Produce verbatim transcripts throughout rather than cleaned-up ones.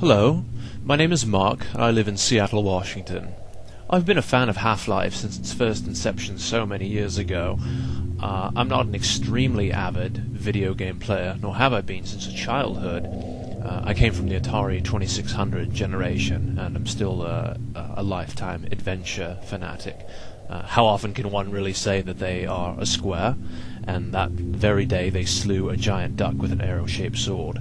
Hello, my name is Mark, and I live in Seattle, Washington. I've been a fan of Half-Life since its first inception so many years ago. Uh, I'm not an extremely avid video game player, nor have I been since childhood. Uh, I came from the Atari twenty-six hundred generation, and I'm still a, a lifetime adventure fanatic. Uh, how often can one really say that they are a square? And that very day they slew a giant duck with an arrow-shaped sword.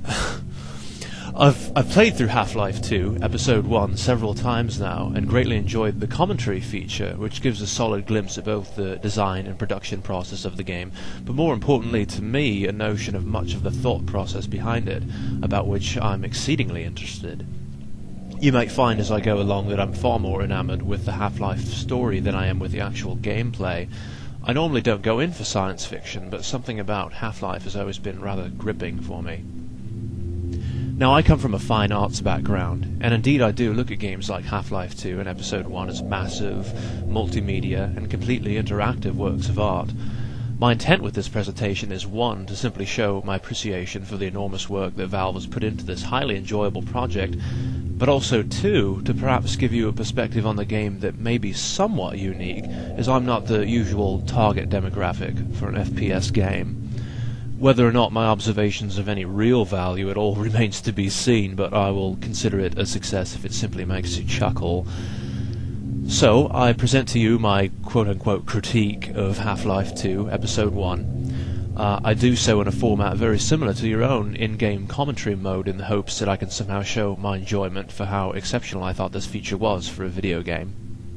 I've I've played through Half-Life two, Episode one, several times now, and greatly enjoyed the commentary feature, which gives a solid glimpse at both the design and production process of the game, but more importantly to me, a notion of much of the thought process behind it, about which I'm exceedingly interested. You might find as I go along that I'm far more enamoured with the Half-Life story than I am with the actual gameplay. I normally don't go in for science fiction, but something about Half-Life has always been rather gripping for me. Now, I come from a fine arts background, and indeed I do look at games like Half-Life two and Episode one as massive, multimedia, and completely interactive works of art. My intent with this presentation is, one, to simply show my appreciation for the enormous work that Valve has put into this highly enjoyable project, but also, two, to perhaps give you a perspective on the game that may be somewhat unique, as I'm not the usual target demographic for an F P S game. Whether or not my observations of any real value at all remains to be seen, but I will consider it a success if it simply makes you chuckle. So, I present to you my quote-unquote critique of Half-Life two, Episode one. Uh, I do so in a format very similar to your own in-game commentary mode, in the hopes that I can somehow show my enjoyment for how exceptional I thought this feature was for a video game.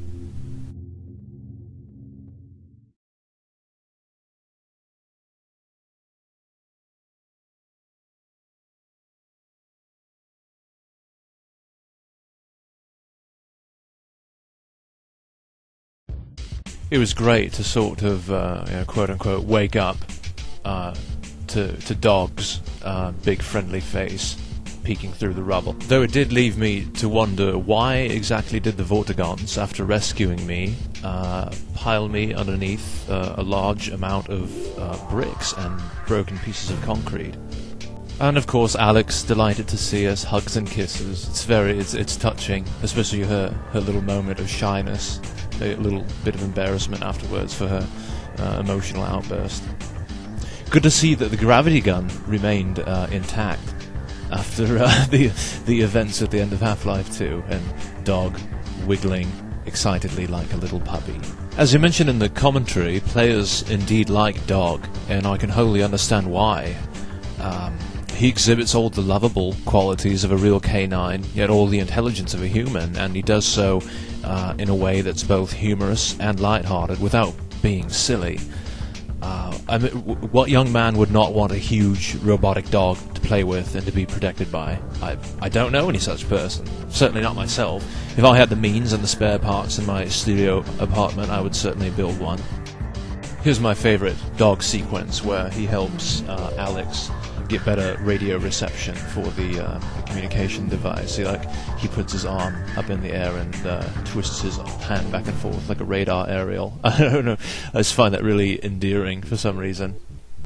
It was great to sort of, uh, you know, quote-unquote, wake up uh, to, to Dog's uh, big friendly face peeking through the rubble. Though it did leave me to wonder, why exactly did the Vortigons, after rescuing me, uh, pile me underneath uh, a large amount of uh, bricks and broken pieces of concrete? And of course, Alex, delighted to see us, hugs and kisses. It's very, it's, it's touching, especially her, her little moment of shyness. A little bit of embarrassment afterwards for her uh, emotional outburst. Good to see that the gravity gun remained uh, intact after uh, the the events at the end of Half-Life two, and Dog wiggling excitedly like a little puppy. As you mentioned in the commentary, players indeed like Dog, and I can wholly understand why. Um, He exhibits all the lovable qualities of a real canine, yet all the intelligence of a human, and he does so uh, in a way that's both humorous and lighthearted, without being silly. Uh, I mean, w what young man would not want a huge robotic dog to play with and to be protected by? I, I don't know any such person. Certainly not myself. If I had the means and the spare parts in my studio apartment, I would certainly build one. Here's my favorite Dog sequence, where he helps uh, Alex get better radio reception for the, uh, the communication device. He, like, he puts his arm up in the air and uh, twists his hand back and forth like a radar aerial. I don't know, I just find that really endearing for some reason.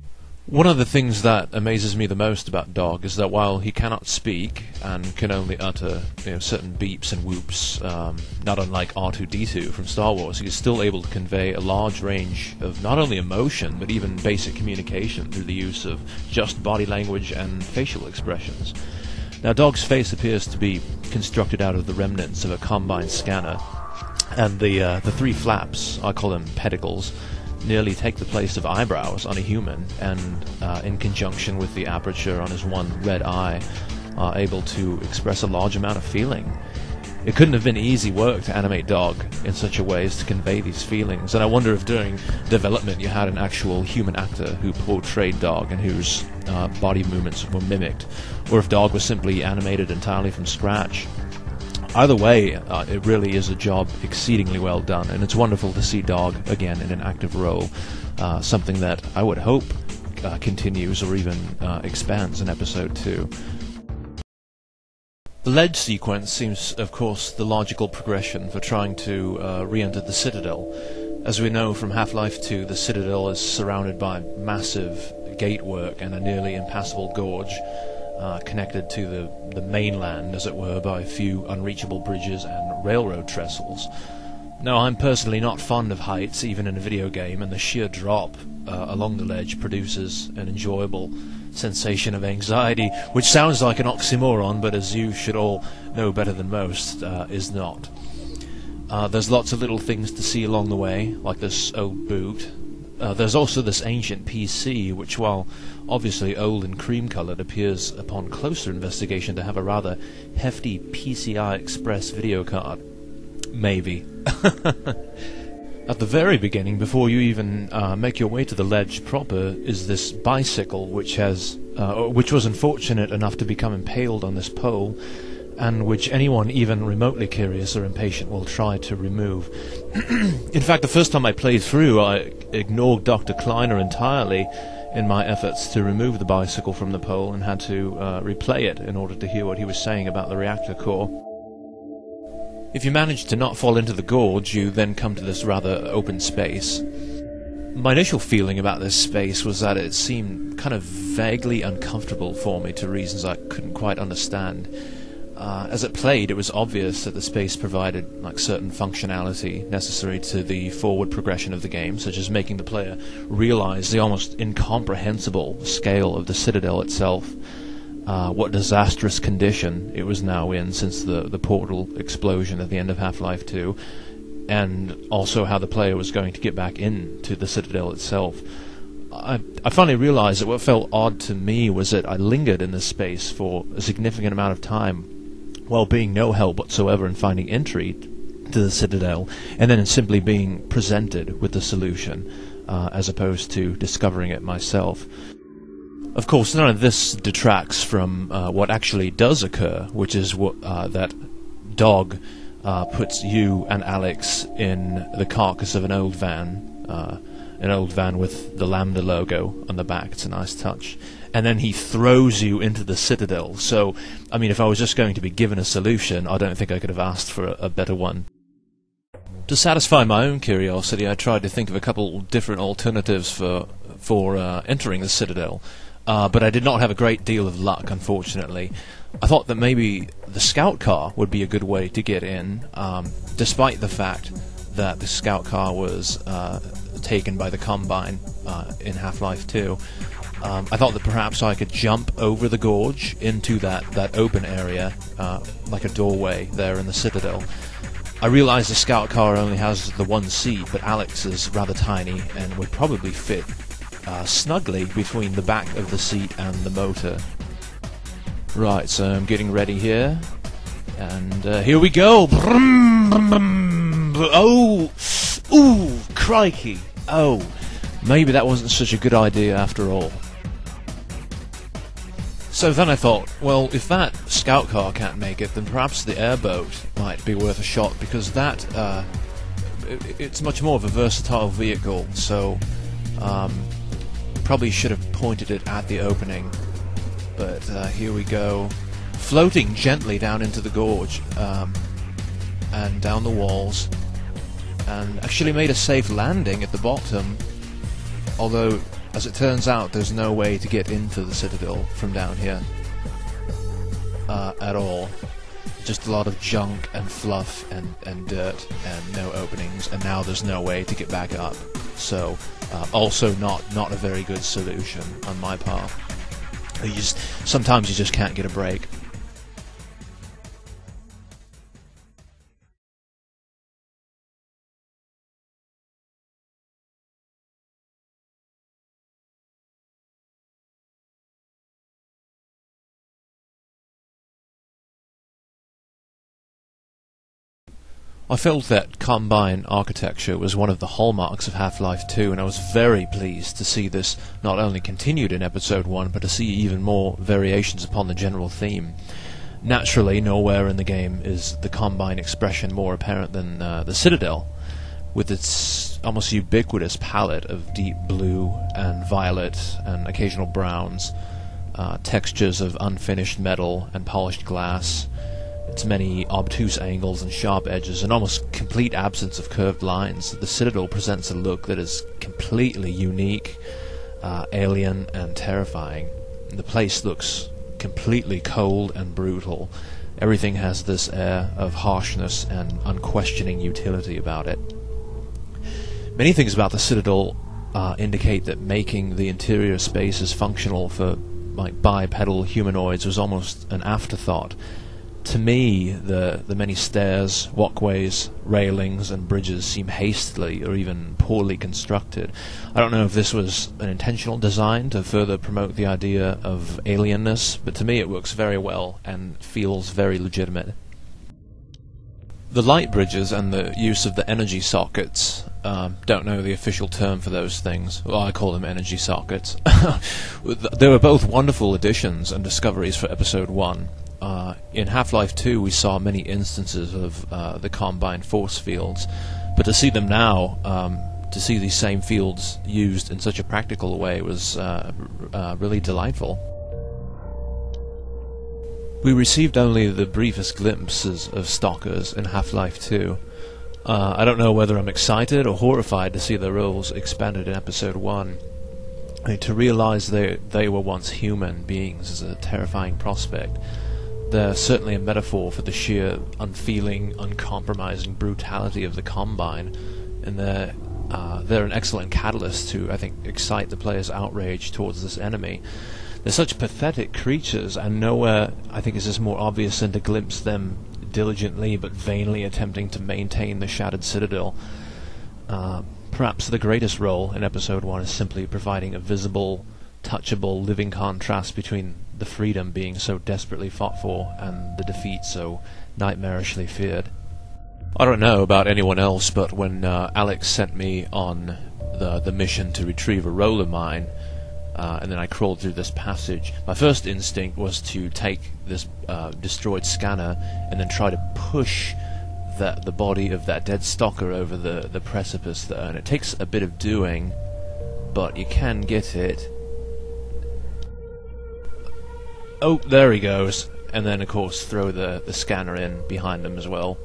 One of the things that amazes me the most about Dog is that while he cannot speak and can only utter, you know, certain beeps and whoops, um, not unlike R two D two from Star Wars, he is still able to convey a large range of not only emotion but even basic communication through the use of just body language and facial expressions. Now, Dog's face appears to be constructed out of the remnants of a combine scanner, and the uh, the three flaps, I call them pedicles, nearly take the place of eyebrows on a human, and uh, in conjunction with the aperture on his one red eye, are able to express a large amount of feeling. It couldn't have been easy work to animate Dog in such a way as to convey these feelings, and I wonder if during development you had an actual human actor who portrayed Dog and whose uh, body movements were mimicked, or if Dog was simply animated entirely from scratch. Either way, uh, it really is a job exceedingly well done, and it's wonderful to see Dog again in an active role, uh, something that I would hope uh, continues or even uh, expands in Episode two. The ledge sequence seems, of course, the logical progression for trying to uh, re-enter the Citadel. As we know from Half-Life two, the Citadel is surrounded by massive gatework and a nearly impassable gorge. uh, connected to the, the mainland, as it were, by a few unreachable bridges and railroad trestles. Now, I'm personally not fond of heights, even in a video game, and the sheer drop uh, along the ledge produces an enjoyable sensation of anxiety, which sounds like an oxymoron, but as you should all know better than most, uh, is not. Uh, there's lots of little things to see along the way, like this old boot. Uh, there's also this ancient P C, which, while obviously old and cream-coloured, appears upon closer investigation to have a rather hefty P C I Express video card. Maybe. At the very beginning, before you even uh, make your way to the ledge proper, is this bicycle, which has, uh, which was unfortunate enough to become impaled on this pole, and which anyone even remotely curious or impatient will try to remove. In fact, the first time I played through, I ignored Doctor Kleiner entirely in my efforts to remove the bicycle from the pole, and had to uh, replay it in order to hear what he was saying about the reactor core. If you manage to not fall into the gorge, you then come to this rather open space. My initial feeling about this space was that it seemed kind of vaguely uncomfortable for me, to reasons I couldn't quite understand. Uh, as it played, it was obvious that the space provided like certain functionality necessary to the forward progression of the game, such as making the player realize the almost incomprehensible scale of the Citadel itself. Uh, what disastrous condition it was now in since the, the portal explosion at the end of Half-Life two, and also how the player was going to get back into the Citadel itself. I, I finally realized that what felt odd to me was that I lingered in this space for a significant amount of time, while being no help whatsoever in finding entry to the Citadel, and then in simply being presented with the solution, uh, as opposed to discovering it myself. Of course, none of this detracts from uh, what actually does occur, which is what, uh, that Dog uh, puts you and Alex in the carcass of an old van, uh, an old van with the Lambda logo on the back. It's a nice touch. And then he throws you into the Citadel. So, I mean, if I was just going to be given a solution, I don't think I could have asked for a, a better one. To satisfy my own curiosity, I tried to think of a couple different alternatives for for uh, entering the Citadel. Uh, but I did not have a great deal of luck, unfortunately. I thought that maybe the scout car would be a good way to get in, um, despite the fact that the scout car was uh, taken by the Combine uh, in Half-Life two. Um, I thought that perhaps I could jump over the gorge into that, that open area, uh, like a doorway there in the Citadel. I realize the scout car only has the one seat, but Alex is rather tiny and would probably fit Uh, snugly between the back of the seat and the motor. Right, so I'm getting ready here, and uh, here we go! Oh! Ooh! Crikey! Oh! Maybe that wasn't such a good idea after all. So then I thought, well, if that scout car can't make it, then perhaps the airboat might be worth a shot, because that, uh, it, it's much more of a versatile vehicle, so, um, probably should have pointed it at the opening, but uh, here we go, floating gently down into the gorge, um, and down the walls, and actually made a safe landing at the bottom, although, as it turns out, there's no way to get into the Citadel from down here, uh, at all. Just a lot of junk and fluff and, and dirt and no openings, and now there's no way to get back up. So, uh, also not not a very good solution on my part. You just sometimes you just can't get a break. I felt that Combine architecture was one of the hallmarks of Half-Life two, and I was very pleased to see this not only continued in Episode one, but to see even more variations upon the general theme. Naturally, nowhere in the game is the Combine expression more apparent than uh, the Citadel, with its almost ubiquitous palette of deep blue and violet and occasional browns, uh, textures of unfinished metal and polished glass, its many obtuse angles and sharp edges, and almost complete absence of curved lines. The Citadel presents a look that is completely unique, uh, alien, and terrifying. The place looks completely cold and brutal. Everything has this air of harshness and unquestioning utility about it. Many things about the Citadel uh, indicate that making the interior spaces functional for like bipedal humanoids was almost an afterthought. To me, the the many stairs, walkways, railings, and bridges seem hastily or even poorly constructed. I don't know if this was an intentional design to further promote the idea of alienness, but to me it works very well and feels very legitimate. The light bridges and the use of the energy sockets, uh, don't know the official term for those things. Well, I call them energy sockets. They were both wonderful additions and discoveries for Episode one. Uh, in Half-Life two we saw many instances of uh, the combined force fields, but to see them now, um, to see these same fields used in such a practical way was uh, uh, really delightful. We received only the briefest glimpses of Stalkers in Half-Life two. Uh, I don't know whether I'm excited or horrified to see their roles expanded in Episode one. I mean, to realize they, they were once human beings is a terrifying prospect. They're certainly a metaphor for the sheer unfeeling, uncompromising brutality of the Combine, and they're, uh, they're an excellent catalyst to, I think, excite the player's outrage towards this enemy. They're such pathetic creatures, and nowhere, I think, is this more obvious than to glimpse them diligently but vainly attempting to maintain the shattered Citadel. Uh, perhaps the greatest role in Episode one is simply providing a visible, touchable, living contrast between the freedom being so desperately fought for and the defeat so nightmarishly feared. I don't know about anyone else, but when uh, Alex sent me on the, the mission to retrieve a roller mine, uh, and then I crawled through this passage, my first instinct was to take this uh, destroyed scanner and then try to push that, the body of that dead stalker over the, the precipice there, and it takes a bit of doing, but you can get it. Oh, there he goes. And then, of course, throw the, the scanner in behind them as well.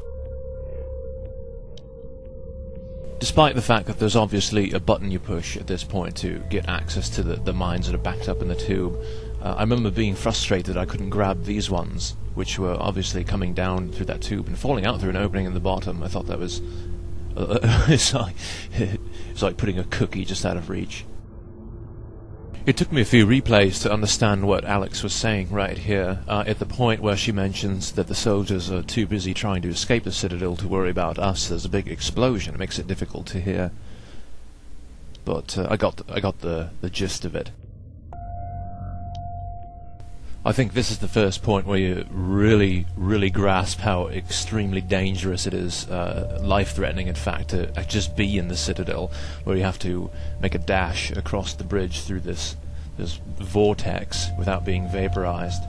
Despite the fact that there's obviously a button you push at this point to get access to the, the mines that are backed up in the tube, uh, I remember being frustrated I couldn't grab these ones, which were obviously coming down through that tube and falling out through an opening in the bottom. I thought that was... Uh, it's, like, it's like putting a cookie just out of reach. It took me a few replays to understand what Alex was saying right here, uh, at the point where she mentions that the soldiers are too busy trying to escape the Citadel to worry about us. There's a big explosion. It makes it difficult to hear. But uh, I got th I got the, the gist of it. I think this is the first point where you really, really grasp how extremely dangerous it is, uh, life-threatening in fact, to just be in the Citadel, where you have to make a dash across the bridge through this, this vortex without being vaporized.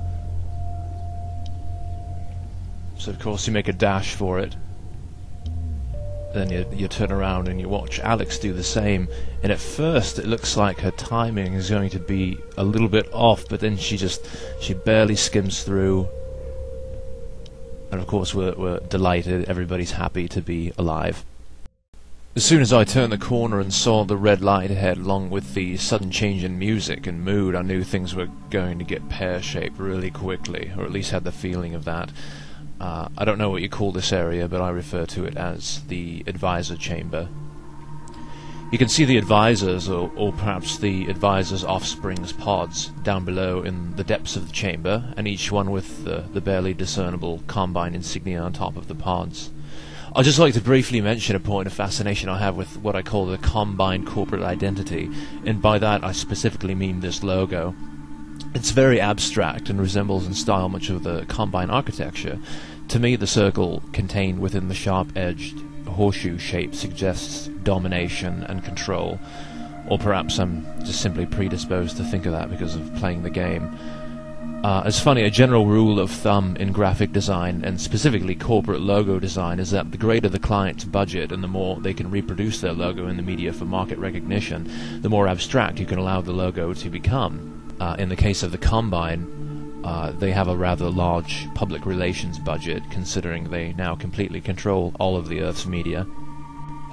So of course you make a dash for it, then you, you turn around and you watch Alex do the same, and at first it looks like her timing is going to be a little bit off, but then she just she barely skims through, and of course we're, we're delighted, everybody's happy to be alive. As soon as I turned the corner and saw the red light ahead, along with the sudden change in music and mood, I knew things were going to get pear-shaped really quickly, or at least had the feeling of that. Uh, I don't know what you call this area, but I refer to it as the advisor chamber. You can see the advisors, or, or perhaps the advisors' offspring's pods, down below in the depths of the chamber, and each one with the, the barely discernible Combine insignia on top of the pods. I'd just like to briefly mention a point of fascination I have with what I call the Combine corporate identity, and by that I specifically mean this logo. It's very abstract and resembles in style much of the Combine architecture. To me, the circle contained within the sharp-edged horseshoe shape suggests domination and control, or perhaps I'm just simply predisposed to think of that because of playing the game. Uh, it's funny, a general rule of thumb in graphic design, and specifically corporate logo design, is that the greater the client's budget and the more they can reproduce their logo in the media for market recognition, the more abstract you can allow the logo to become. Uh, in the case of the Combine, uh, they have a rather large public relations budget, considering they now completely control all of the Earth's media.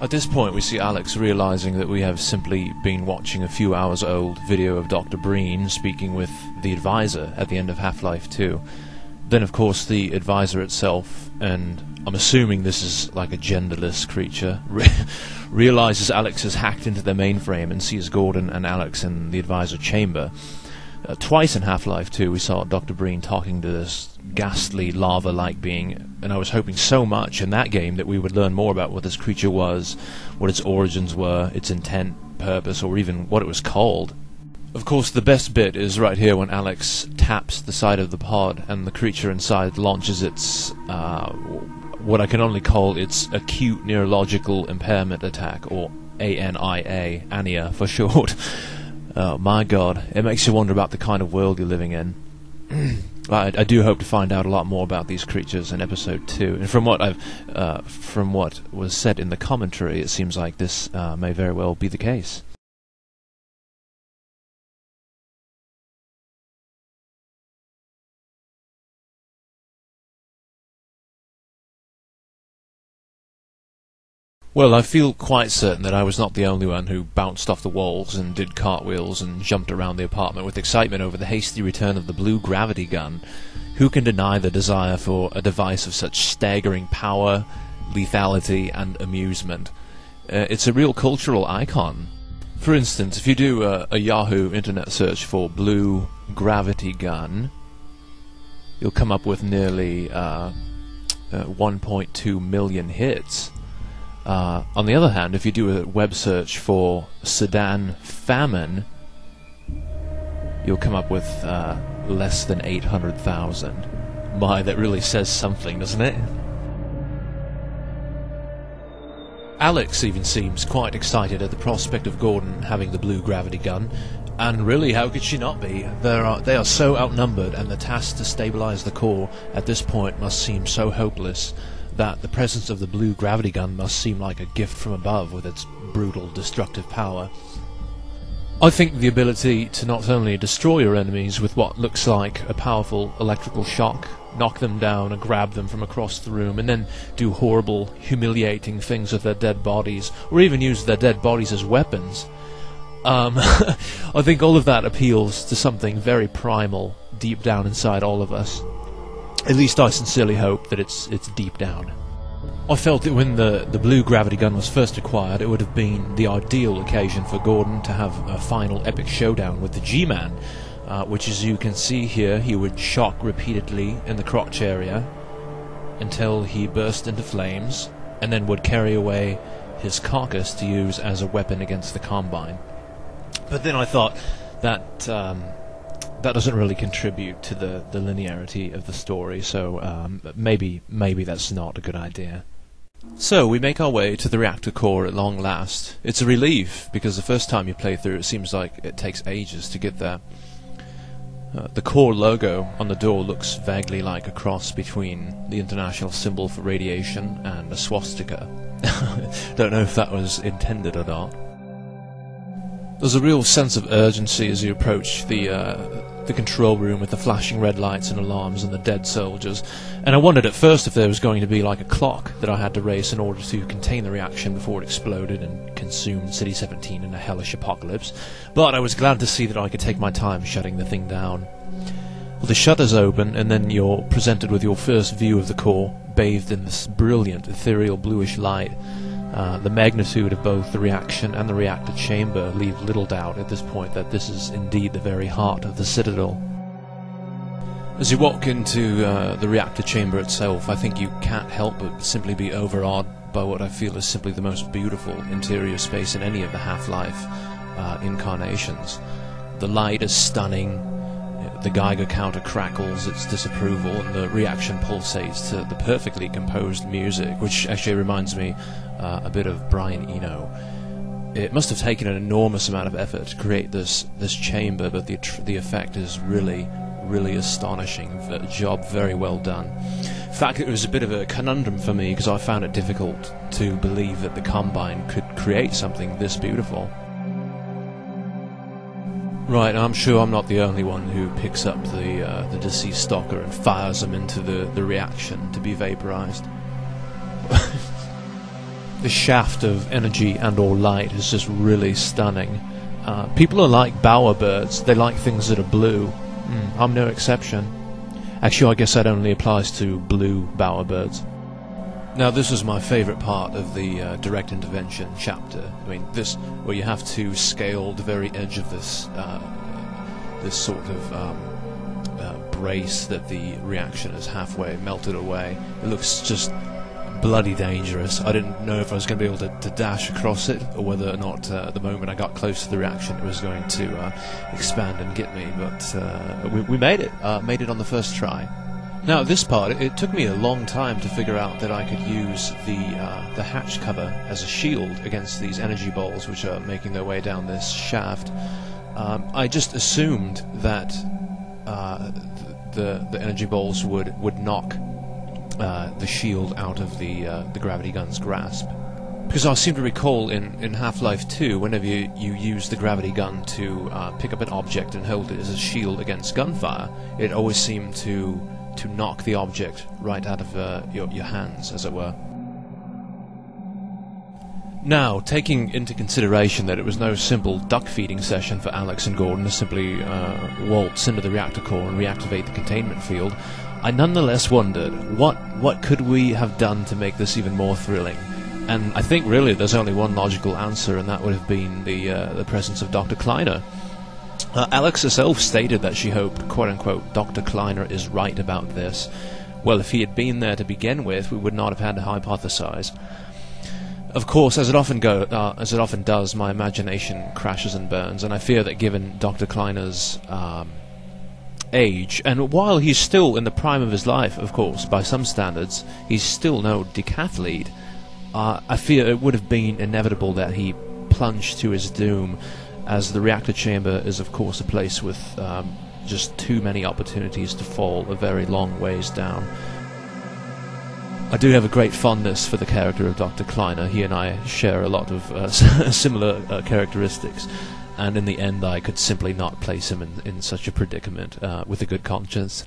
At this point we see Alex realizing that we have simply been watching a few hours old video of Doctor Breen speaking with the advisor at the end of Half-Life two. Then of course the advisor itself, and I'm assuming this is like a genderless creature, re realizes Alex has hacked into their mainframe and sees Gordon and Alex in the advisor chamber. Uh, twice in Half-Life two we saw Doctor Breen talking to this ghastly lava-like being, and I was hoping so much in that game that we would learn more about what this creature was, what its origins were, its intent, purpose, or even what it was called. Of course, the best bit is right here when Alex taps the side of the pod and the creature inside launches its, uh, what I can only call its acute neurological impairment attack, or A N I A, A N I A for short. Oh my god, it makes you wonder about the kind of world you're living in. I, I do hope to find out a lot more about these creatures in episode two, and from what I've, uh, from what was said in the commentary, it seems like this uh, may very well be the case. Well, I feel quite certain that I was not the only one who bounced off the walls and did cartwheels and jumped around the apartment with excitement over the hasty return of the blue gravity gun. Who can deny the desire for a device of such staggering power, lethality, and amusement? Uh, it's a real cultural icon. For instance, if you do a, a Yahoo internet search for blue gravity gun, you'll come up with nearly uh, uh, one point two million hits. Uh, on the other hand, if you do a web search for Sudan famine, you'll come up with uh, less than eight hundred thousand. My, that really says something, doesn't it? Alex even seems quite excited at the prospect of Gordon having the blue gravity gun, and really, how could she not be? There are, they are so outnumbered, and the task to stabilize the core at this point must seem so hopeless that the presence of the blue gravity gun must seem like a gift from above with its brutal, destructive power. I think the ability to not only destroy your enemies with what looks like a powerful electrical shock, knock them down and grab them from across the room, and then do horrible, humiliating things with their dead bodies, or even use their dead bodies as weapons. Um, I think all of that appeals to something very primal, deep down inside all of us. At least I sincerely hope that it's it's deep down. I felt that when the, the blue gravity gun was first acquired, it would have been the ideal occasion for Gordon to have a final epic showdown with the G-Man, uh, which, as you can see here, he would shock repeatedly in the crotch area until he burst into flames, and then would carry away his carcass to use as a weapon against the Combine. But then I thought that um, that doesn't really contribute to the, the linearity of the story, so um, maybe maybe that's not a good idea. So we make our way to the reactor core at long last. It's a relief, because the first time you play through it seems like it takes ages to get there. Uh, the core logo on the door looks vaguely like a cross between the international symbol for radiation and a swastika. Don't know if that was intended or not. There's a real sense of urgency as you approach the uh, the control room with the flashing red lights and alarms and the dead soldiers, and I wondered at first if there was going to be like a clock that I had to race in order to contain the reaction before it exploded and consumed City seventeen in a hellish apocalypse, but I was glad to see that I could take my time shutting the thing down. Well, the shutters open, and then you're presented with your first view of the core, bathed in this brilliant ethereal bluish light. Uh, the magnitude of both the reaction and the reactor chamber leave little doubt at this point that this is indeed the very heart of the Citadel. As you walk into uh, the reactor chamber itself, I think you can't help but simply be overawed by what I feel is simply the most beautiful interior space in any of the Half-Life uh, incarnations. The light is stunning, the Geiger counter crackles its disapproval, and the reaction pulsates to the perfectly composed music, which actually reminds me uh, a bit of Brian Eno. It must have taken an enormous amount of effort to create this this chamber, but the tr the effect is really, really astonishing. A job very well done. In fact, it was a bit of a conundrum for me, because I found it difficult to believe that the Combine could create something this beautiful. Right, I'm sure I'm not the only one who picks up the uh, the deceased stalker and fires them into the, the reaction to be vaporized. The shaft of energy and or light is just really stunning. Uh, people are like bowerbirds. They like things that are blue. Mm, I'm no exception. Actually, I guess that only applies to blue bowerbirds. Now, this was my favourite part of the uh, direct intervention chapter. I mean, this where you have to scale the very edge of this uh, this sort of um, uh, brace that the reaction is halfway melted away. It looks just bloody dangerous. I didn't know if I was going to be able to, to dash across it, or whether or not uh, at the moment I got close to the reaction it was going to uh, expand and get me, but uh, we, we made it. Uh, made it on the first try. Now, this part, it, it took me a long time to figure out that I could use the uh, the hatch cover as a shield against these energy balls which are making their way down this shaft. Um, I just assumed that uh, the the energy balls would would knock uh, the shield out of the uh, the gravity gun's grasp, because I seem to recall in in Half-Life two, whenever you, you use the gravity gun to uh, pick up an object and hold it as a shield against gunfire, it always seemed to to knock the object right out of uh, your your hands, as it were. Now, taking into consideration that it was no simple duck-feeding session for Alex and Gordon to simply uh, waltz into the reactor core and reactivate the containment field, I nonetheless wondered, what what could we have done to make this even more thrilling? And I think really there's only one logical answer, and that would have been the, uh, the presence of Doctor Kleiner. Uh, Alex herself stated that she hoped, quote-unquote, Doctor Kleiner is right about this. Well, if he had been there to begin with, we would not have had to hypothesize. Of course, as it often go, uh, as it often does, my imagination crashes and burns, and I fear that given Doctor Kleiner's um, age, and while he's still in the prime of his life, of course, by some standards, he's still no decathlete, uh, I fear it would have been inevitable that he plunged to his doom, as the reactor chamber is, of course, a place with um, just too many opportunities to fall a very long ways down. I do have a great fondness for the character of Doctor Kleiner. He and I share a lot of uh, similar uh, characteristics, and in the end I could simply not place him in, in such a predicament uh, with a good conscience.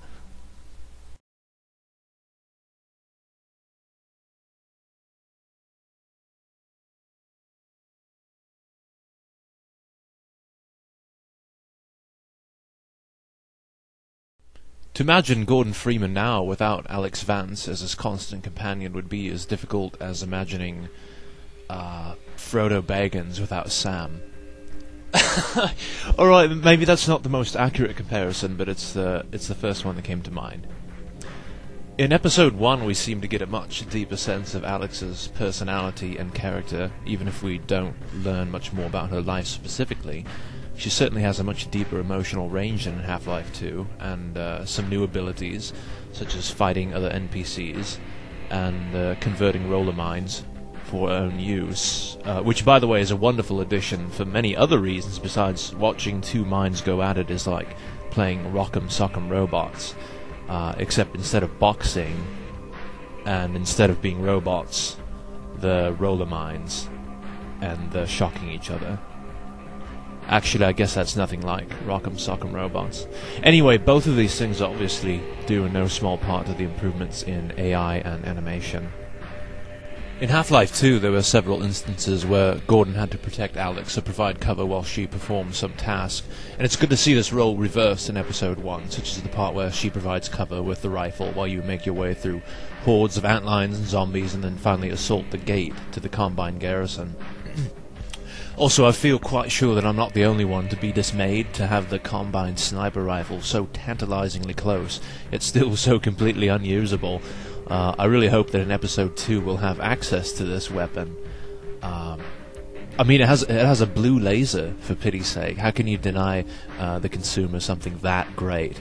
To imagine Gordon Freeman now without Alex Vance as his constant companion would be as difficult as imagining uh, Frodo Baggins without Sam. Alright, maybe that's not the most accurate comparison, but it's the, it's the first one that came to mind. In episode one we seem to get a much deeper sense of Alex's personality and character, even if we don't learn much more about her life specifically. She certainly has a much deeper emotional range than in Half-Life two, and uh, some new abilities, such as fighting other N P Cs, and uh, converting roller mines for her own use, uh, which, by the way, is a wonderful addition for many other reasons besides watching two mines go at it is like playing Rock'em Sock'em Robots, uh, except instead of boxing, and instead of being robots, the roller mines, and they're shocking each other. Actually, I guess that's nothing like Rock'em Sock'em Robots. Anyway, both of these things obviously do in no small part to the improvements in A I and animation. In Half-Life two, there were several instances where Gordon had to protect Alex or provide cover while she performed some task, and it's good to see this role reversed in Episode one, such as the part where she provides cover with the rifle while you make your way through hordes of antlions and zombies and then finally assault the gate to the Combine garrison. Also, I feel quite sure that I'm not the only one to be dismayed to have the Combine sniper rifle so tantalizingly close, yet still so completely unusable. Uh, I really hope that in Episode two we'll have access to this weapon. Um, I mean, it has it has a blue laser, for pity's sake. How can you deny uh, the consumer something that great?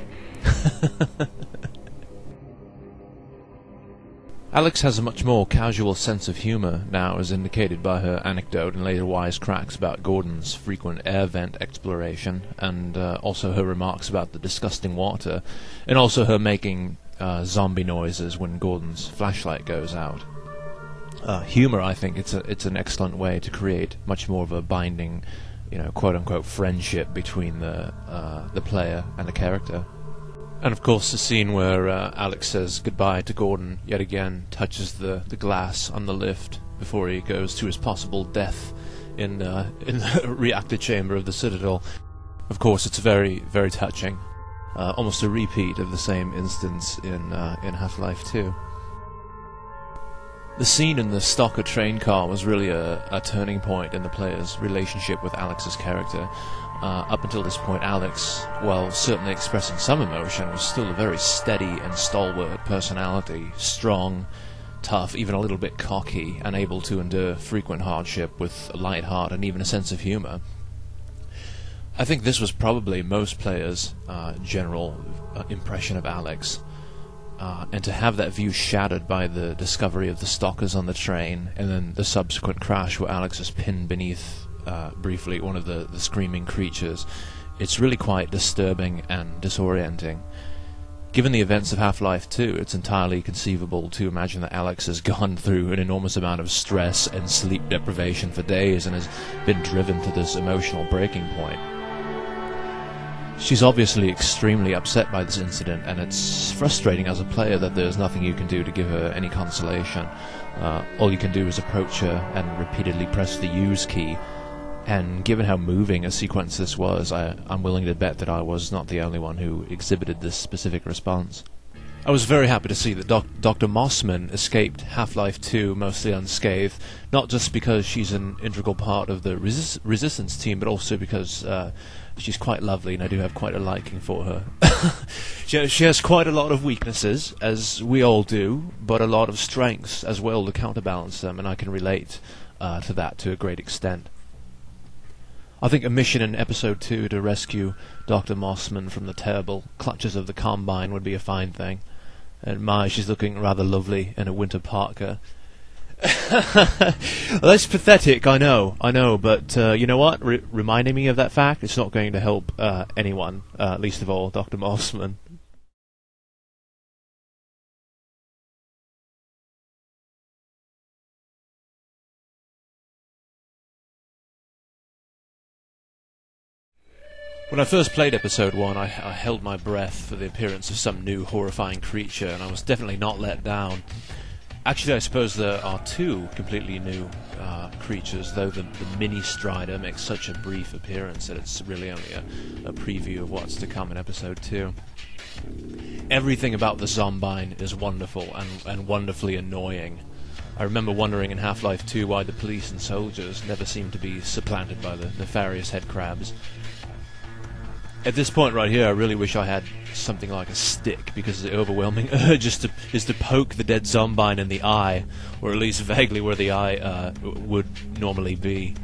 Alex has a much more casual sense of humour now, as indicated by her anecdote and later wisecracks about Gordon's frequent air vent exploration, and uh, also her remarks about the disgusting water, and also her making uh, zombie noises when Gordon's flashlight goes out. Uh, humour, I think, it's a it's an excellent way to create much more of a binding, you know, quote-unquote friendship between the uh, the player and the character. And of course the scene where uh, Alex says goodbye to Gordon yet again touches the, the glass on the lift before he goes to his possible death in, uh, in the reactor chamber of the Citadel. Of course, it's very, very touching. Uh, almost a repeat of the same instance in, uh, in Half-Life two. The scene in the Stalker train car was really a, a turning point in the player's relationship with Alex's character. Uh, up until this point, Alex, while certainly expressing some emotion, was still a very steady and stalwart personality, strong, tough, even a little bit cocky, and able to endure frequent hardship with a light heart and even a sense of humour. I think this was probably most players' uh, general uh, impression of Alex. Uh, and to have that view shattered by the discovery of the stalkers on the train, and then the subsequent crash where Alex is pinned beneath, uh, briefly, one of the, the screaming creatures, it's really quite disturbing and disorienting. Given the events of Half-Life two, it's entirely conceivable to imagine that Alex has gone through an enormous amount of stress and sleep deprivation for days and has been driven to this emotional breaking point. She's obviously extremely upset by this incident, and it's frustrating as a player that there's nothing you can do to give her any consolation. Uh, all you can do is approach her and repeatedly press the use key, and given how moving a sequence this was, I, I'm willing to bet that I was not the only one who exhibited this specific response. I was very happy to see that Doc Doctor Mossman escaped Half-Life two mostly unscathed, not just because she's an integral part of the resist Resistance team, but also because uh, she's quite lovely and I do have quite a liking for her. she, she has quite a lot of weaknesses, as we all do, but a lot of strengths as well to counterbalance them, and I can relate uh, to that to a great extent. I think a mission in Episode two to rescue Doctor Mossman from the terrible clutches of the Combine would be a fine thing. And my, she's looking rather lovely in a winter parka. Well, that's pathetic, I know, I know, but uh, you know what? Re reminding me of that fact, it's not going to help uh, anyone, uh, least of all Doctor Mossman. When I first played Episode one, I, I held my breath for the appearance of some new horrifying creature, and I was definitely not let down. Actually, I suppose there are two completely new uh, creatures, though the, the Mini Strider makes such a brief appearance that it's really only a, a preview of what's to come in Episode two. Everything about the Zombine is wonderful and, and wonderfully annoying. I remember wondering in Half-Life two why the police and soldiers never seemed to be supplanted by the nefarious headcrabs. At this point right here, I really wish I had something like a stick, because the overwhelming urge is to, is to poke the dead Zombine in the eye, or at least vaguely where the eye uh, would normally be.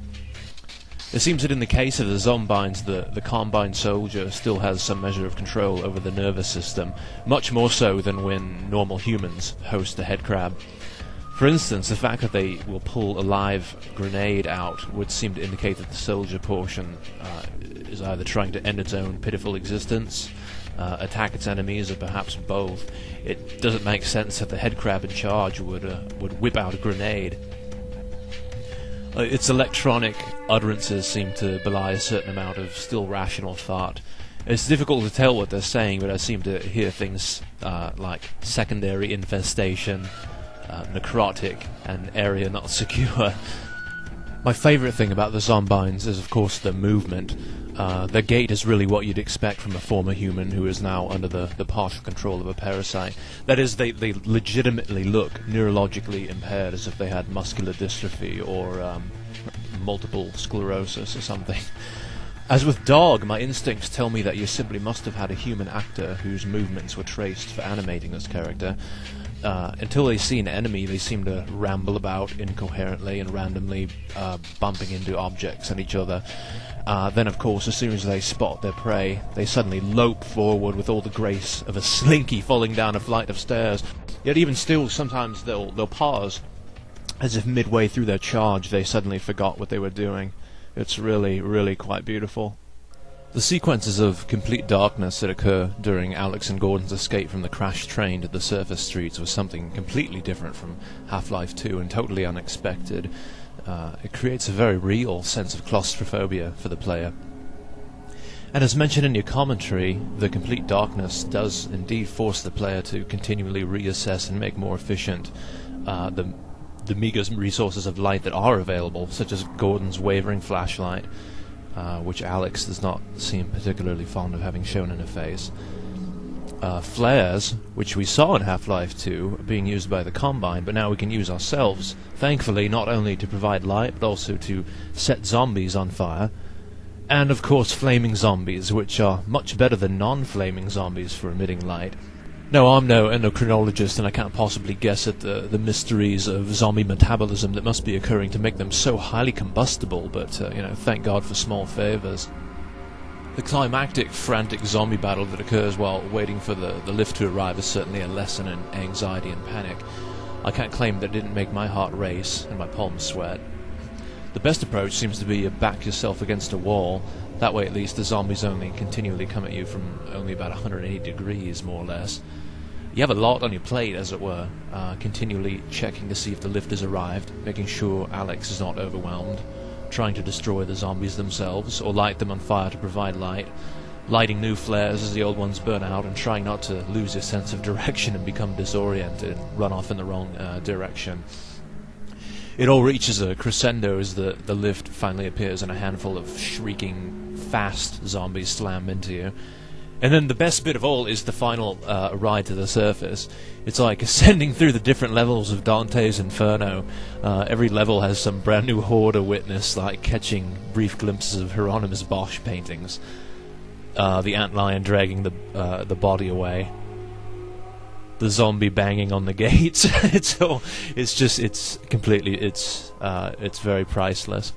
It seems that in the case of the Zombines, the, the Combine soldier still has some measure of control over the nervous system, much more so than when normal humans host the headcrab. For instance, the fact that they will pull a live grenade out would seem to indicate that the soldier portion uh, is either trying to end its own pitiful existence, uh, attack its enemies, or perhaps both. It doesn't make sense that the headcrab in charge would uh, would whip out a grenade. Uh, its electronic utterances seem to belie a certain amount of still rational thought. It's difficult to tell what they're saying, but I seem to hear things uh, like secondary infestation, Uh, necrotic, and area not secure. My favourite thing about the Zombines is, of course, their movement. Uh, their gait is really what you'd expect from a former human who is now under the, the partial control of a parasite. That is, they, they legitimately look neurologically impaired, as if they had muscular dystrophy or um, multiple sclerosis or something. As with Dog, my instincts tell me that you simply must have had a human actor whose movements were traced for animating this character. Uh, until they see an enemy, they seem to ramble about incoherently and randomly uh, bumping into objects and each other. Uh, then, of course, as soon as they spot their prey, they suddenly lope forward with all the grace of a slinky falling down a flight of stairs. Yet even still, sometimes they'll, they'll pause, as if midway through their charge they suddenly forgot what they were doing. It's really, really quite beautiful. The sequences of complete darkness that occur during Alex and Gordon's escape from the crashed train to the surface streets was something completely different from Half-Life two and totally unexpected. Uh, it creates a very real sense of claustrophobia for the player. And as mentioned in your commentary, the complete darkness does indeed force the player to continually reassess and make more efficient uh, the the meager resources of light that are available, such as Gordon's wavering flashlight, uh, which Alex does not seem particularly fond of having shown in her face. Uh, flares, which we saw in Half-Life two, are being used by the Combine, but now we can use ourselves, thankfully, not only to provide light, but also to set zombies on fire. And, of course, flaming zombies, which are much better than non-flaming zombies for emitting light. No, I'm no endocrinologist, and I can't possibly guess at the, the mysteries of zombie metabolism that must be occurring to make them so highly combustible, but, uh, you know, thank God for small favours. The climactic, frantic zombie battle that occurs while waiting for the, the lift to arrive is certainly a lesson in anxiety and panic. I can't claim that it didn't make my heart race and my palms sweat. The best approach seems to be to back yourself against a wall. That way at least the zombies only continually come at you from only about one hundred eighty degrees, more or less. You have a lot on your plate, as it were, uh, continually checking to see if the lift has arrived, making sure Alex is not overwhelmed, trying to destroy the zombies themselves, or light them on fire to provide light, lighting new flares as the old ones burn out, and trying not to lose your sense of direction and become disoriented and run off in the wrong uh, direction. It all reaches a crescendo as the, the lift finally appears and a handful of shrieking, fast zombies slam into you. And then the best bit of all is the final uh, ride to the surface. It's like ascending through the different levels of Dante's Inferno. Uh, every level has some brand new horde to witness, like catching brief glimpses of Hieronymus Bosch paintings. Uh, the antlion dragging the uh, the body away. The zombie banging on the gates. it's all. It's just. It's completely. It's. Uh, it's very priceless.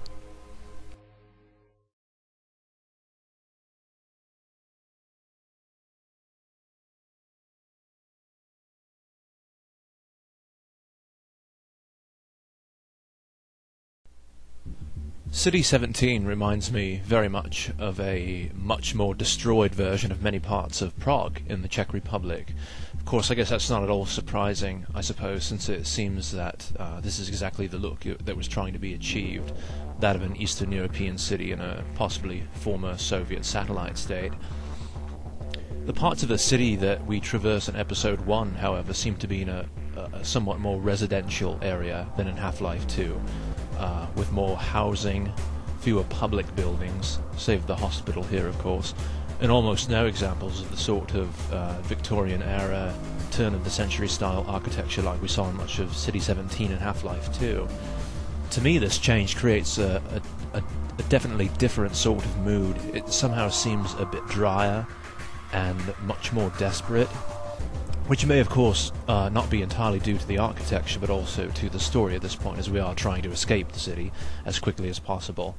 City seventeen reminds me very much of a much more destroyed version of many parts of Prague in the Czech Republic. Of course, I guess that's not at all surprising, I suppose, since it seems that uh, this is exactly the look that was trying to be achieved, that of an Eastern European city in a possibly former Soviet satellite state. The parts of the city that we traverse in Episode one, however, seem to be in a, a somewhat more residential area than in Half-Life two. Uh, with more housing, fewer public buildings, save the hospital here of course, and almost no examples of the sort of uh, Victorian-era, turn-of-the-century style architecture like we saw in much of City seventeen and Half-Life two. To me this change creates a, a, a, a definitely different sort of mood. It somehow seems a bit drier and much more desperate, which may of course uh, not be entirely due to the architecture but also to the story at this point, as we are trying to escape the city as quickly as possible.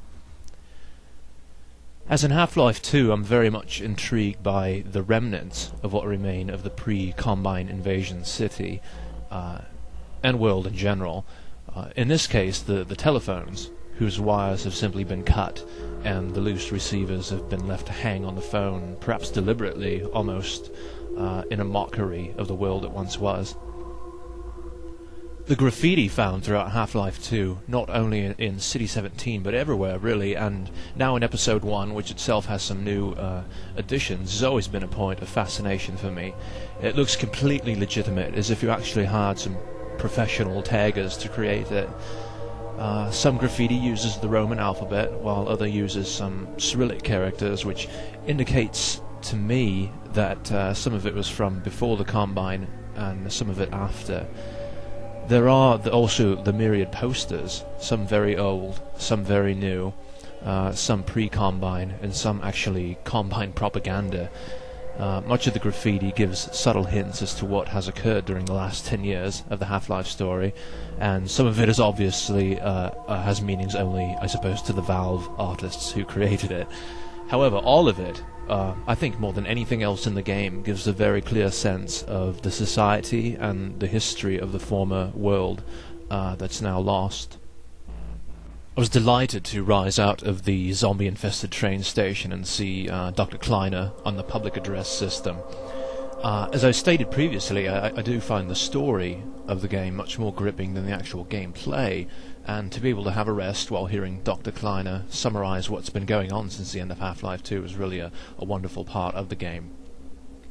As in Half-Life two, I'm very much intrigued by the remnants of what remain of the pre-Combine invasion city uh, and world in general. Uh, in this case, the, the telephones, whose wires have simply been cut and the loose receivers have been left to hang on the phone, perhaps deliberately, almost Uh, in a mockery of the world it once was. The graffiti found throughout Half-Life two, not only in, in City seventeen, but everywhere, really, and now in Episode one, which itself has some new uh, additions, has always been a point of fascination for me. It looks completely legitimate, as if you actually hired some professional taggers to create it. Uh, some graffiti uses the Roman alphabet, while other uses some Cyrillic characters, which indicates to me that uh, some of it was from before the Combine and some of it after. There are the, also the myriad posters, some very old, some very new, uh, some pre-Combine, and some actually Combine propaganda. Uh, much of the graffiti gives subtle hints as to what has occurred during the last ten years of the Half-Life story, and some of it is obviously uh, uh, has meanings only, I suppose, to the Valve artists who created it. However, all of it, uh, I think more than anything else in the game, gives a very clear sense of the society and the history of the former world uh, that's now lost. I was delighted to rise out of the zombie-infested train station and see uh, Doctor Kleiner on the public address system. Uh, as I stated previously, I, I do find the story of the game much more gripping than the actual gameplay, and to be able to have a rest while hearing Doctor Kleiner summarize what's been going on since the end of Half-Life two is really a, a wonderful part of the game.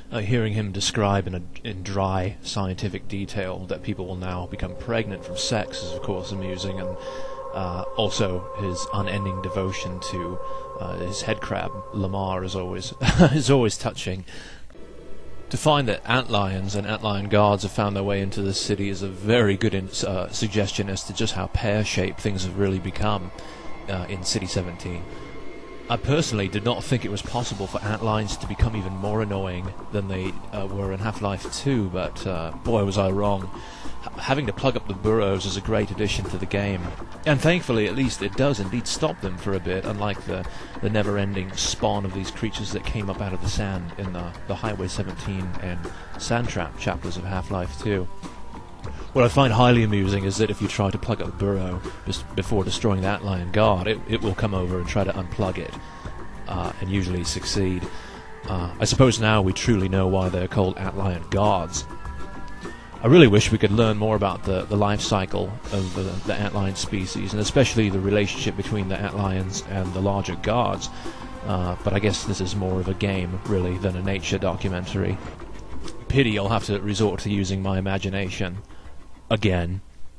Uh, hearing him describe in, a, in dry scientific detail that people will now become pregnant from sex is of course amusing, and uh, also his unending devotion to uh, his head crab Lamar is always is always touching. To find that antlions and antlion guards have found their way into the city is a very good in, uh, suggestion as to just how pear-shaped things have really become uh, in City seventeen. I personally did not think it was possible for antlions to become even more annoying than they uh, were in Half-Life two, but uh, boy was I wrong. H having to plug up the burrows is a great addition to the game, and thankfully at least it does indeed stop them for a bit, unlike the, the never-ending spawn of these creatures that came up out of the sand in the, the Highway seventeen and Sandtrap chapters of Half-Life two. What I find highly amusing is that if you try to plug up the burrow just before destroying the antlion guard, it, it will come over and try to unplug it, uh, and usually succeed. Uh, I suppose now we truly know why they're called antlion guards. I really wish we could learn more about the, the life cycle of the, the antlion species, and especially the relationship between the antlions and the larger guards, uh, but I guess this is more of a game, really, than a nature documentary. Pity I'll have to resort to using my imagination. Again.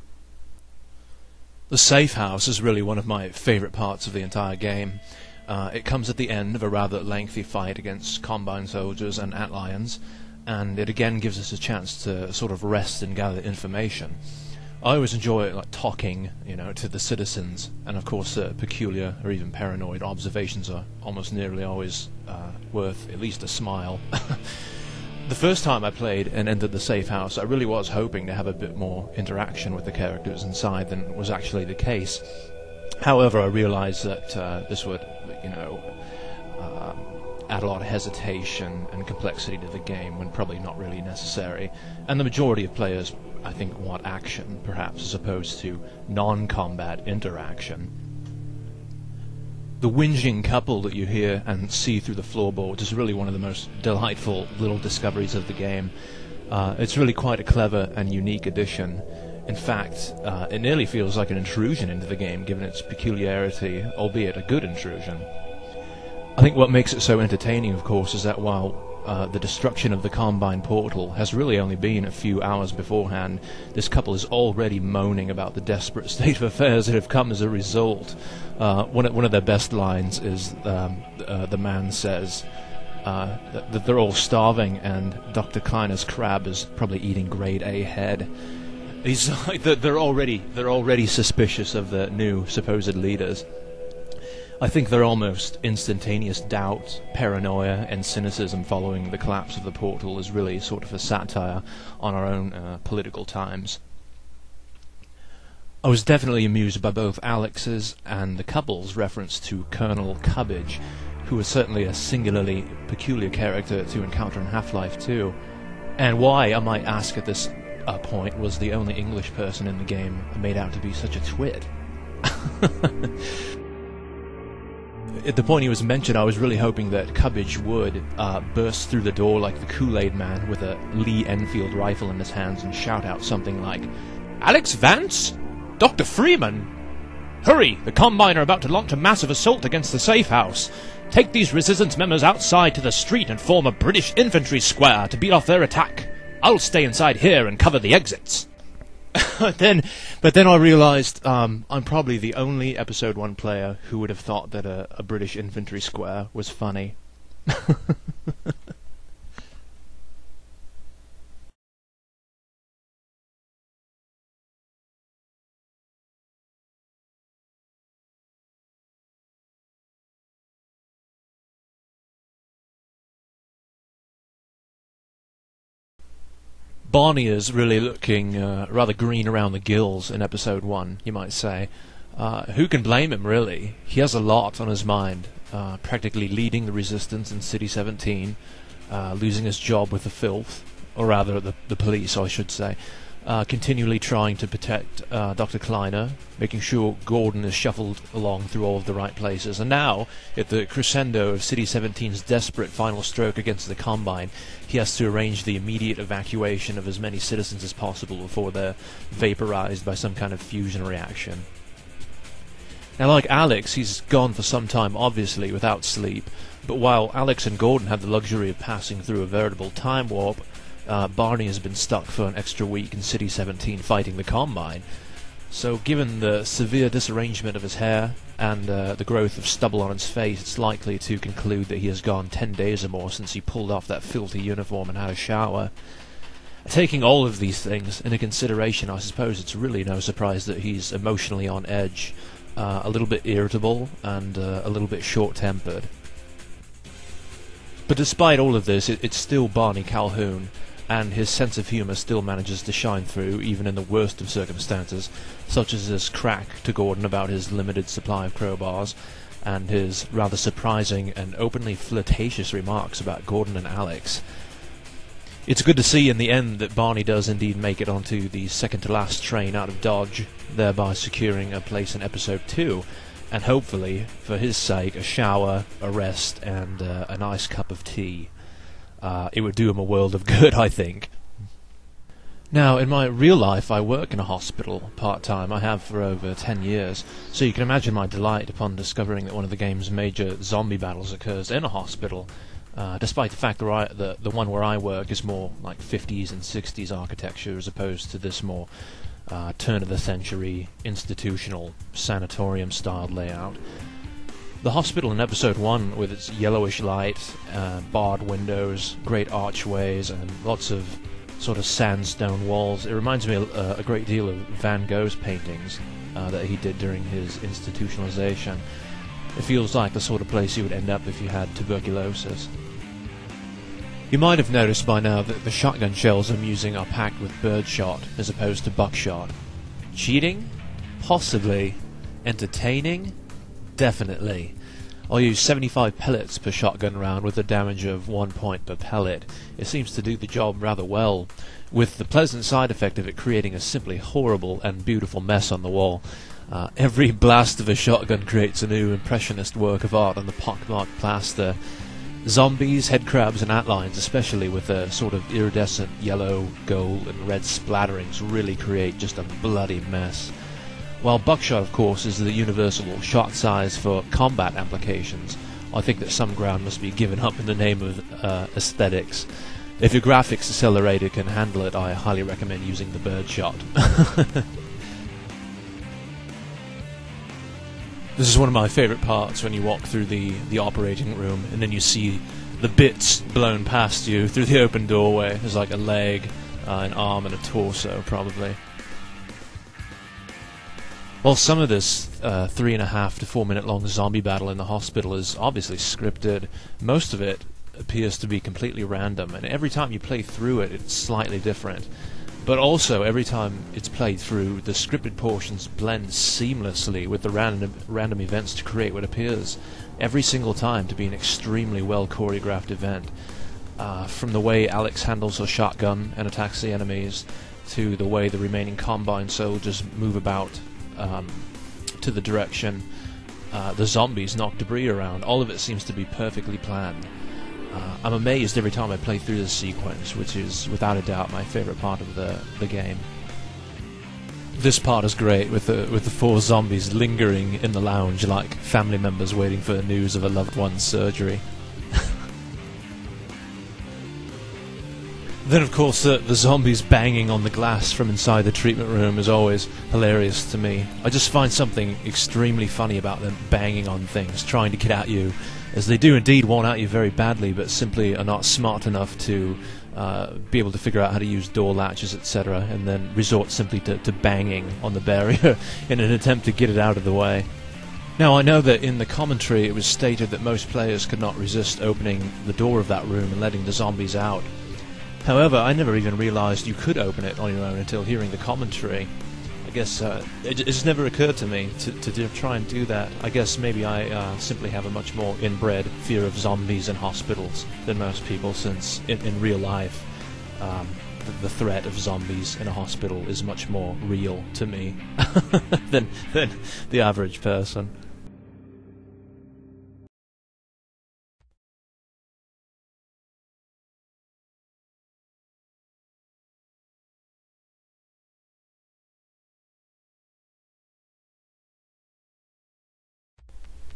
The safe house is really one of my favourite parts of the entire game. Uh, it comes at the end of a rather lengthy fight against Combine soldiers and antlions, and it again gives us a chance to sort of rest and gather information. I always enjoy like talking, you know, to the citizens, and of course uh, peculiar or even paranoid observations are almost nearly always uh, worth at least a smile. The first time I played and entered the safe house, I really was hoping to have a bit more interaction with the characters inside than was actually the case. However, I realized that uh, this would, you know, um, add a lot of hesitation and complexity to the game when probably not really necessary. And the majority of players, I think, want action, perhaps, as opposed to non-combat interaction. The whinging couple that you hear and see through the floorboards is really one of the most delightful little discoveries of the game. Uh, it's really quite a clever and unique addition. In fact, uh, it nearly feels like an intrusion into the game, given its peculiarity, albeit a good intrusion. I think what makes it so entertaining, of course, is that while uh, the destruction of the Combine portal has really only been a few hours beforehand, this couple is already moaning about the desperate state of affairs that have come as a result. Uh, one, of, one of their best lines is um, uh, the man says uh, that, that they're all starving and Doctor Kleiner's crab is probably eating grade A head. He's like, they're already they're already suspicious of the new supposed leaders. I think their almost instantaneous doubt, paranoia, and cynicism following the collapse of the portal is really sort of a satire on our own uh, political times. I was definitely amused by both Alex's and the couple's reference to Colonel Cubbage, who was certainly a singularly peculiar character to encounter in Half-Life two, and why, I might ask at this uh, point, was the only English person in the game made out to be such a twit. At the point he was mentioned, I was really hoping that Cubbage would uh, burst through the door like the Kool-Aid Man with a Lee Enfield rifle in his hands and shout out something like, "Alex Vance? Doctor Freeman? Hurry! The Combine are about to launch a massive assault against the safe house. Take these resistance members outside to the street and form a British infantry square to beat off their attack. I'll stay inside here and cover the exits." then, but then I realised um, I'm probably the only Episode one player who would have thought that a, a British infantry square was funny. Barney is really looking uh, rather green around the gills in Episode one, you might say. Uh, who can blame him, really? He has a lot on his mind, uh, practically leading the resistance in City seventeen, uh, losing his job with the filth, or rather the, the police, I should say, uh, continually trying to protect uh, Doctor Kleiner, making sure Gordon is shuffled along through all of the right places, and now, at the crescendo of City seventeen's desperate final stroke against the Combine, he has to arrange the immediate evacuation of as many citizens as possible before they're vaporized by some kind of fusion reaction. Now, like Alex, he's gone for some time, obviously, without sleep, but while Alex and Gordon had the luxury of passing through a veritable time warp, uh, Barney has been stuck for an extra week in City seventeen fighting the Combine. So given the severe disarrangement of his hair and uh, the growth of stubble on his face, it's likely to conclude that he has gone ten days or more since he pulled off that filthy uniform and had a shower. Taking all of these things into consideration, I suppose it's really no surprise that he's emotionally on edge, uh, a little bit irritable, and uh, a little bit short-tempered. But despite all of this, it, it's still Barney Calhoun, and his sense of humour still manages to shine through, even in the worst of circumstances, such as his crack to Gordon about his limited supply of crowbars, and his rather surprising and openly flirtatious remarks about Gordon and Alex. It's good to see in the end that Barney does indeed make it onto the second-to-last train out of Dodge, thereby securing a place in Episode two, and hopefully, for his sake, a shower, a rest, and uh, a nice cup of tea. Uh, it would do him a world of good, I think. Now, in my real life, I work in a hospital part-time. I have for over ten years, so you can imagine my delight upon discovering that one of the game's major zombie battles occurs in a hospital, uh, despite the fact that I, the, the one where I work is more like fifties and sixties architecture as opposed to this more uh, turn-of-the-century institutional sanatorium-style layout. The hospital in Episode one, with its yellowish light, uh, barred windows, great archways, and lots of sort of sandstone walls, it reminds me uh, a great deal of Van Gogh's paintings uh, that he did during his institutionalization. It feels like the sort of place you would end up if you had tuberculosis. You might have noticed by now that the shotgun shells I'm using are packed with birdshot as opposed to buckshot. Cheating? Possibly. Entertaining? Definitely. I'll use seventy-five pellets per shotgun round with a damage of one point per pellet. It seems to do the job rather well, with the pleasant side effect of it creating a simply horrible and beautiful mess on the wall. Uh, every blast of a shotgun creates a new impressionist work of art on the pockmarked plaster. Zombies, headcrabs, and outlines, especially with their sort of iridescent yellow, gold, and red splatterings, really create just a bloody mess. While buckshot, of course, is the universal shot size for combat applications, I think that some ground must be given up in the name of uh, aesthetics. If your graphics accelerator can handle it, I highly recommend using the birdshot. This is one of my favourite parts, when you walk through the, the operating room and then you see the bits blown past you through the open doorway. There's like a leg, uh, an arm, and a torso, probably. While some of this uh, three and a half to four minute long zombie battle in the hospital is obviously scripted, most of it appears to be completely random, and every time you play through it, it's slightly different. But also, every time it's played through, the scripted portions blend seamlessly with the random, random events to create what appears every single time to be an extremely well choreographed event. Uh, from the way Alex handles her shotgun and attacks the enemies, to the way the remaining Combine soldiers move about um, to the direction uh, the zombies knock debris around, all of it seems to be perfectly planned. Uh, I'm amazed every time I play through this sequence, which is without a doubt my favourite part of the the game. This part is great, with the with the four zombies lingering in the lounge like family members waiting for news of a loved one's surgery. Then, of course, the, the zombies banging on the glass from inside the treatment room is always hilarious to me. I just find something extremely funny about them banging on things, trying to get at you, as they do indeed want at you very badly, but simply are not smart enough to uh, be able to figure out how to use door latches, et cetera, and then resort simply to, to banging on the barrier in an attempt to get it out of the way. Now, I know that in the commentary it was stated that most players could not resist opening the door of that room and letting the zombies out. However, I never even realised you could open it on your own until hearing the commentary. I guess uh, it, it just never occurred to me to, to do, try and do that. I guess maybe I uh, simply have a much more inbred fear of zombies in hospitals than most people, since in, in real life um, the, the threat of zombies in a hospital is much more real to me than, than the average person.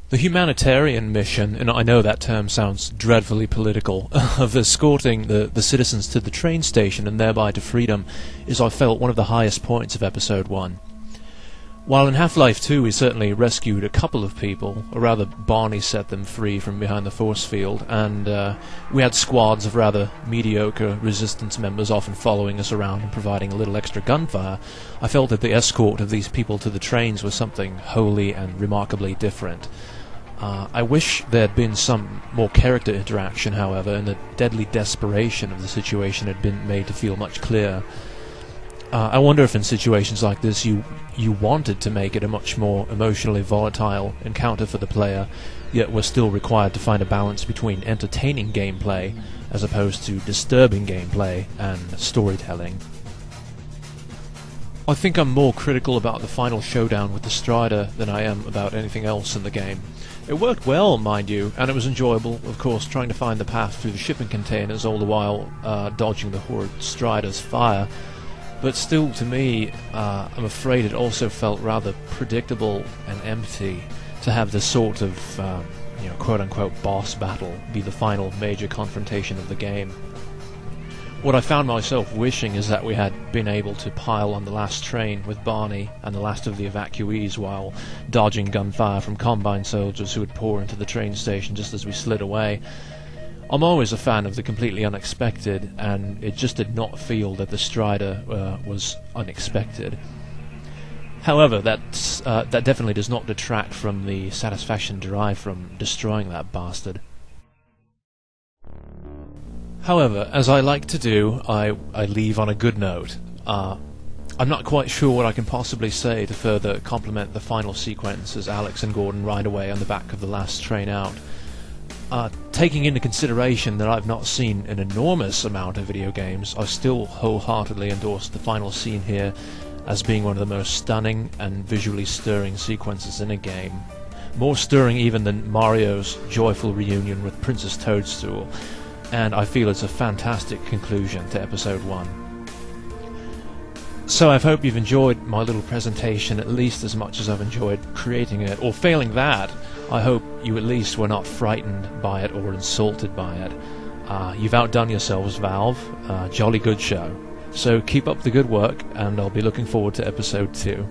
The humanitarian mission, and I know that term sounds dreadfully political, of escorting the, the citizens to the train station and thereby to freedom, is, I felt, one of the highest points of Episode one. While in Half-Life two we certainly rescued a couple of people, or rather Barney set them free from behind the force field, and uh, we had squads of rather mediocre resistance members often following us around and providing a little extra gunfire, I felt that the escort of these people to the trains was something wholly and remarkably different. Uh, I wish there had been some more character interaction, however, and the deadly desperation of the situation had been made to feel much clearer. Uh, I wonder if in situations like this you you wanted to make it a much more emotionally volatile encounter for the player, yet were still required to find a balance between entertaining gameplay as opposed to disturbing gameplay and storytelling. I think I'm more critical about the final showdown with the Strider than I am about anything else in the game. It worked well, mind you, and it was enjoyable, of course, trying to find the path through the shipping containers all the while uh, dodging the Horde Strider's fire. But still, to me, uh, I'm afraid it also felt rather predictable and empty to have this sort of, um, you know, quote-unquote boss battle be the final major confrontation of the game. What I found myself wishing is that we had been able to pile on the last train with Barney and the last of the evacuees while dodging gunfire from Combine soldiers who would pour into the train station just as we slid away. I'm always a fan of the completely unexpected, and it just did not feel that the Strider uh, was unexpected. However, that's, uh, that definitely does not detract from the satisfaction derived from destroying that bastard. However, as I like to do, I, I leave on a good note. Uh, I'm not quite sure what I can possibly say to further complement the final sequence as Alex and Gordon ride away on the back of the last train out. Uh, taking into consideration that I've not seen an enormous amount of video games, I still wholeheartedly endorse the final scene here as being one of the most stunning and visually stirring sequences in a game. More stirring even than Mario's joyful reunion with Princess Toadstool, and I feel it's a fantastic conclusion to Episode one. So I hope you've enjoyed my little presentation at least as much as I've enjoyed creating it, or failing that, I hope you at least were not frightened by it or insulted by it. Uh, you've outdone yourselves, Valve. Uh, jolly good show. So keep up the good work, and I'll be looking forward to Episode two.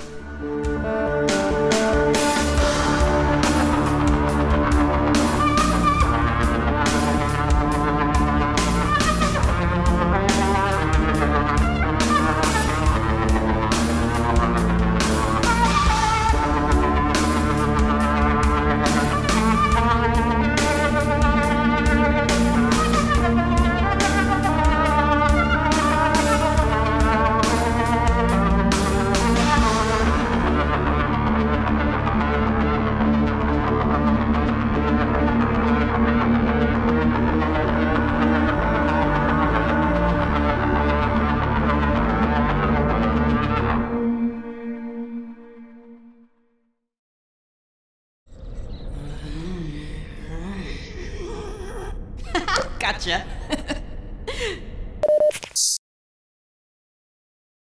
Gotcha.